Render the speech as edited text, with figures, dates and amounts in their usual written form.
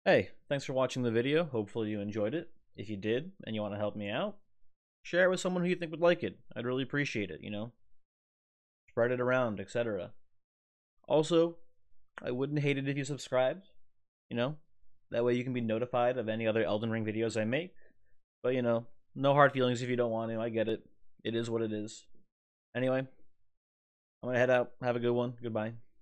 Hey, thanks for watching the video. Hopefully you enjoyed it. If you did and you want to help me out, share it with someone who you think would like it. I'd really appreciate it. Spread it around, etc. Also, I wouldn't hate it if you subscribed, you know? That way you can be notified of any other Elden Ring videos I make. But no hard feelings if you don't want to. I get it. It is what it is. Anyway, I'm gonna head out. Have a good one. Goodbye.